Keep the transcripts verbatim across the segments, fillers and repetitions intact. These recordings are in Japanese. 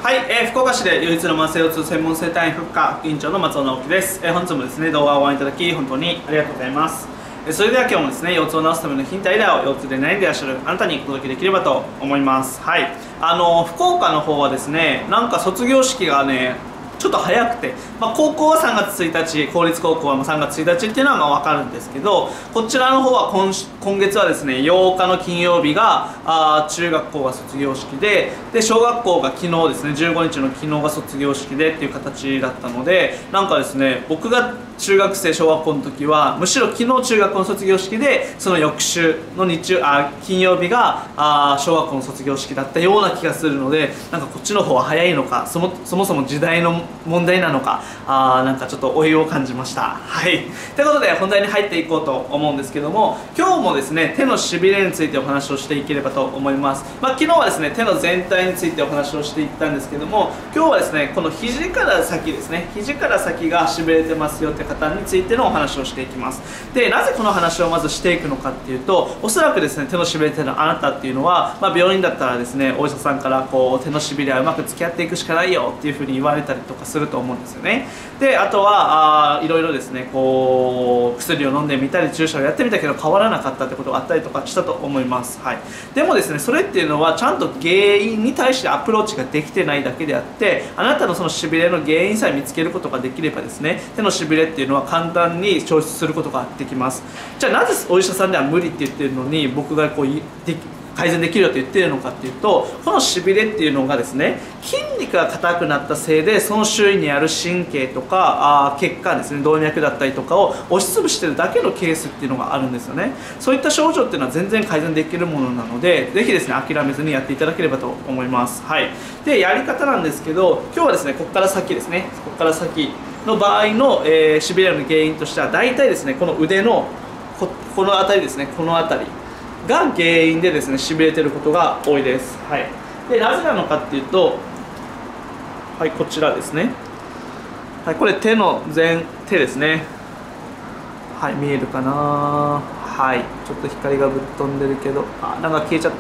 はい、えー、福岡市で唯一の慢性腰痛専門整体院復科院長の松尾直樹です。えー、本日もですね、動画をご覧いただき本当にありがとうございます。えー、それでは今日もですね、腰痛を治すためのヒントアイデアを腰痛で悩んでいらっしゃるあなたにお届けできればと思います。はい、あの福岡の方はですね、なんか卒業式がねちょっと早くて、まあ、高校はさんがつついたち、公立高校はさんがつついたちっていうのはまあ分かるんですけど、こちらの方は 今, 今月はですねようかの金曜日があ中学校が卒業式で、で小学校が昨日ですねじゅうごにちの昨日が卒業式でっていう形だったので、なんかですね僕が中学生小学校の時はむしろ昨日中学校の卒業式で、その翌週の日中あ金曜日があ小学校の卒業式だったような気がするので、なんかこっちの方は早いのか、そもそもそも時代の問題なのか、あなんかちょっと老いを感じました。はい、ということで本題に入っていこうと思うんですけども、今日もですね手のしびれについてお話をしていければと思います。まあ、昨日はですね手の全体についてお話をしていったんですけども、今日はですねこの肘から先ですね、肘から先がしびれてますよって方についてのお話をしていきます。でなぜこの話をまずしていくのかっていうと、おそらくですね手のしびれてるあなたっていうのは、まあ、病院だったらですねお医者さんからこう手のしびれはうまく付き合っていくしかないよっていうふうに言われたりとかすると思うんですよね。であとはあいろいろですねこう薬を飲んでみたり注射をやってみたけど変わらなかったってことがあったりとかしたと思います。はい、でもですねそれっていうのはちゃんと原因に対してアプローチができてないだけであって、あなたのそのしびれの原因さえ見つけることができればですね手のしびれっていうのは簡単に調出することができます。じゃあなぜお医者さんでは無理って言ってるのに僕がこうで改善できるよと言っているのかっていうと、このしびれっていうのがですね筋肉が硬くなったせいで、その周囲にある神経とかあ血管ですね、動脈だったりとかを押しつぶしてるだけのケースっていうのがあるんですよね。そういった症状っていうのは全然改善できるものなので、ぜひですね諦めずにやっていただければと思います。はい、でやり方なんですけど、今日はですねここから先ですねここから先の場合の、えー、しびれの原因としては大体ですねこの腕の こ, この辺りですねこの辺りが原因でですねしびれてることが多いです。はい、でなぜなのかっていうと、はいこちらですね、はい、これ手の全手ですね。はい見えるかな。はいちょっと光がぶっ飛んでるけど、あなんか消えちゃった。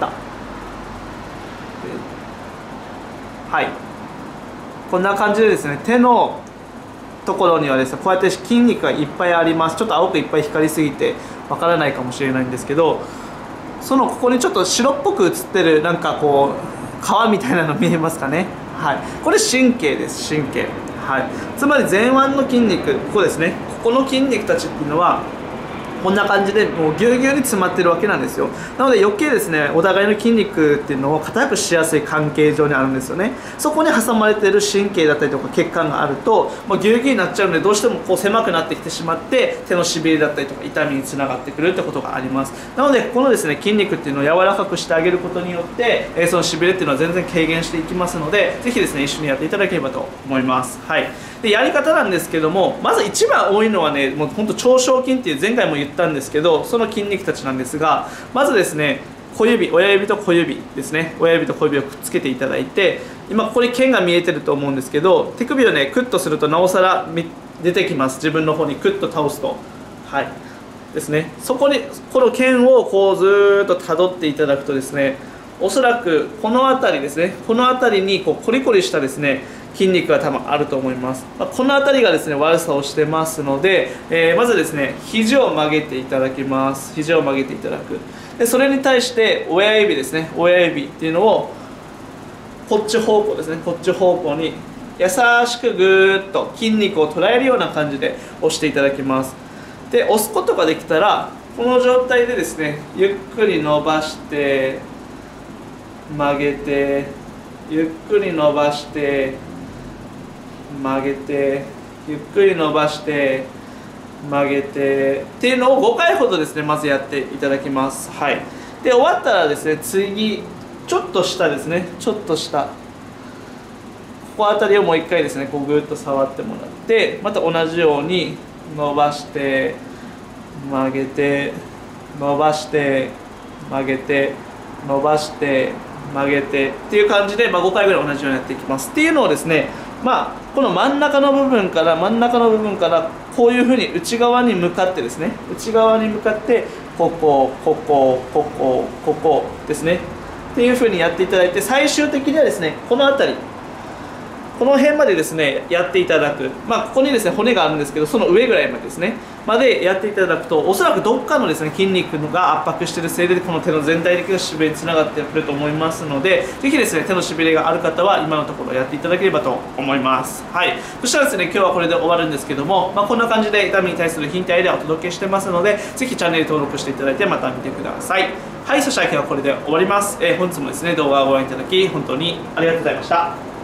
はいこんな感じでですね手のところにはですねこうやって筋肉がいっぱいあります。ちょっと青くいっぱい光りすぎてわからないかもしれないんですけど、そのここにちょっと白っぽく映ってるなんかこう皮みたいなの見えますかね。はい、これ神経です。神経、はい、つまり前腕の筋肉、ここですね、ここの筋肉たちっていうのはこんな感じでもうぎゅうぎゅうに詰まってるわけなんですよ。なので余計ですねお互いの筋肉っていうのを硬くしやすい関係上にあるんですよね。そこに挟まれている神経だったりとか血管があるともうぎゅうぎゅうになっちゃうので、どうしてもこう狭くなってきてしまって手のしびれだったりとか痛みにつながってくるってことがあります。なのでこのですね筋肉っていうのを柔らかくしてあげることによって、えー、そのしびれっていうのは全然軽減していきますので、ぜひですね一緒にやっていただければと思います。はい、でやり方なんですけども、まず一番多いのはねもうほんと長小筋っていう前回も言ったんですけど、その筋肉たちなんですが、まずですね小指、親指と小指ですね、親指と小指をくっつけていただいて、今ここに剣が見えてると思うんですけど、手首をねクッとするとなおさら出てきます。自分の方にクッと倒すと、はいですね、そこにこの剣をこうずーっとたどっていただくとですね、おそらくこの辺りですね、この辺りにこうコリコリしたですね筋肉が多分あると思います。まあ、この辺りがですね悪さをしてますので、えー、まずですね肘を曲げていただきます。肘を曲げていただく。でそれに対して親指ですね、親指っていうのをこっち方向ですね、こっち方向に優しくぐーっと筋肉を捉えるような感じで押していただきます。で押すことができたらこの状態でですねゆっくり伸ばして曲げて、ゆっくり伸ばして曲げて、ゆっくり伸ばして曲げてっていうのをごかいほどですねまずやっていただきます。はい、で終わったらですね次ちょっと下ですね、ちょっと下ここあたりをもういっかいですねこうぐーっと触ってもらって、また同じように伸ばして曲げて伸ばして曲げて伸ばして曲げてっていう感じで、まあ、ごかいぐらい同じようにやっていきますっていうのをですね、まあこの真ん中の部分から真ん中の部分からこういうふうに内側に向かってですね、内側に向かってここここここここですねっていうふうにやっていただいて、最終的にはですねこの辺りこの辺までですねやっていただく、まあ、ここにですね骨があるんですけど、その上ぐらいまでですねまでやっていただくと、おそらくどっかのですね筋肉が圧迫しているせいでこの手の全体的なしびれにつながってくると思いますので、ぜひですね手のしびれがある方は今のところやっていただければと思います。はい、そしたらですね今日はこれで終わるんですけども、まあ、こんな感じで痛みに対するヒントやアイデアをお届けしてますので、ぜひチャンネル登録していただいてまた見てください。はい、そしたら今日はこれで終わります。えー、本日もですね動画をご覧いただき本当にありがとうございました。